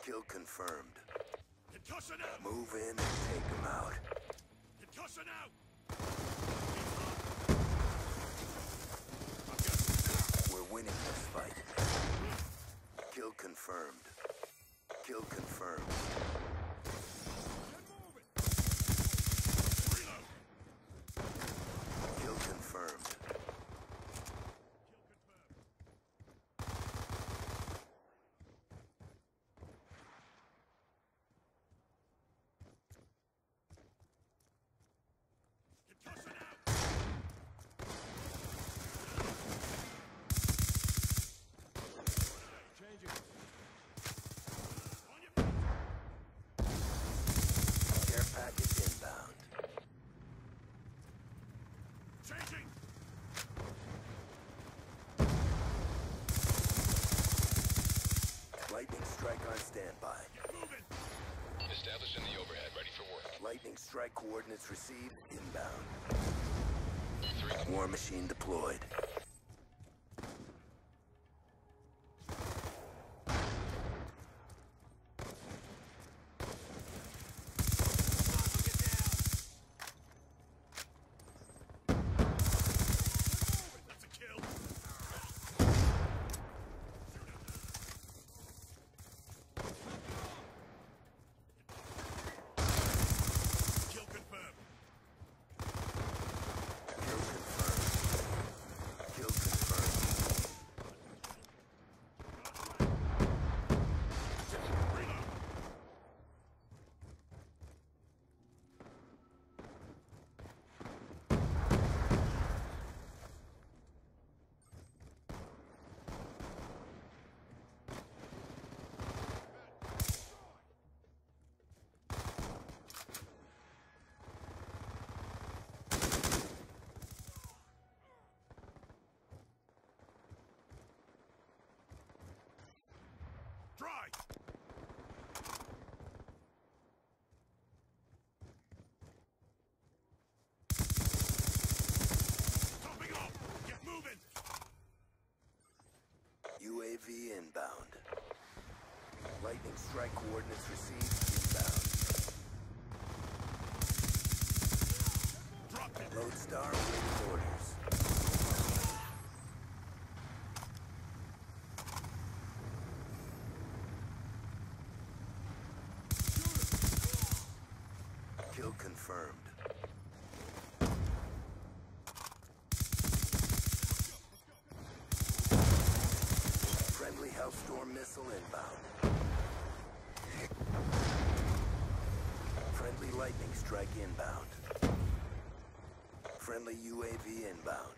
Kill confirmed. Concussion out! Move in and take him out. Concussion out! We're winning this fight. Kill confirmed. Kill confirmed. Reload! Kill confirmed. Concussion out! Changing. On your feet. Care package inbound. Changing. Lightning strike on standby. Get moving. Establishing the overhead, ready for work. Lightning strike coordinates received inbound. 3. War machine deployed. That's a kill. Kill confirmed. Kill confirmed. Kill confirmed. Reload. Dry. Topping off. Get moving. UAV inbound. Lightning strike coordinates received inbound. Dropped it. Lodestar awaiting orders. Kill confirmed. Friendly Hellstorm missile inbound. Friendly lightning strike inbound. Friendly UAV inbound.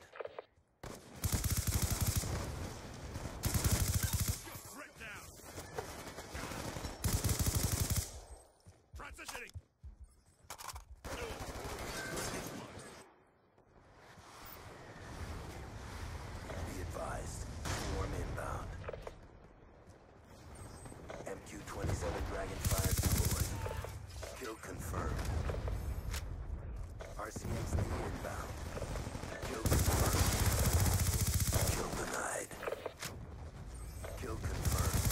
Threat down. Transitioning. Be advised. Swarm inbound. MQ-27 Dragonfire deployed. Kill confirmed. RCXD inbound. Kill confirmed. Kill denied. Kill confirmed.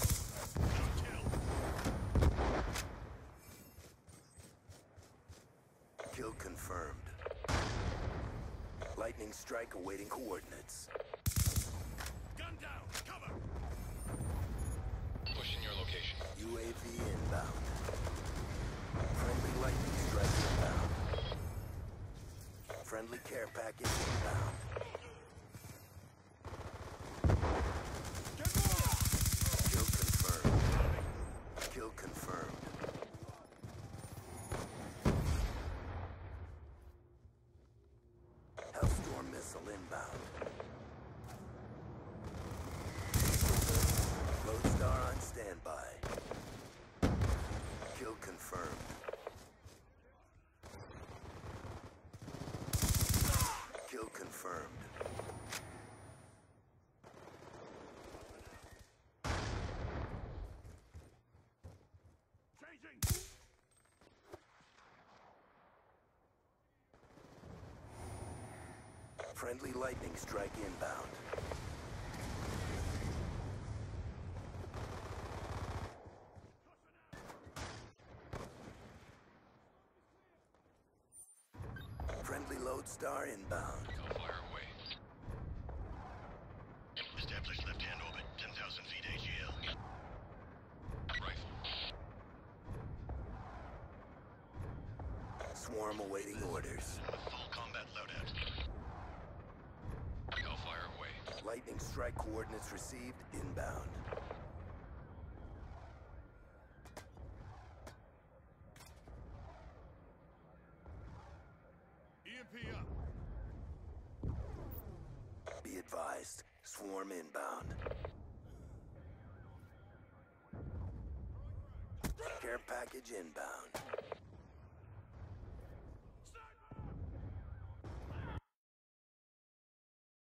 Kill. Kill confirmed. Lightning strike awaiting coordinates. Gun down. Cover. Pushing your location. UAV inbound. Friendly lightning strike inbound. Friendly care package inbound. Get more. Kill confirmed. Kill confirmed. Hellstorm missile inbound. Lodestar on standby. Kill confirmed. Kill confirmed. Changing. Friendly lightning strike inbound. Lodestar inbound. Hellfire away. Establish left-hand orbit, 10,000 feet AGL. Rifle. Swarm awaiting orders. Full combat loadout. Hellfire away. Lightning strike coordinates received inbound. EMP up. Be advised, swarm inbound. Care package inbound.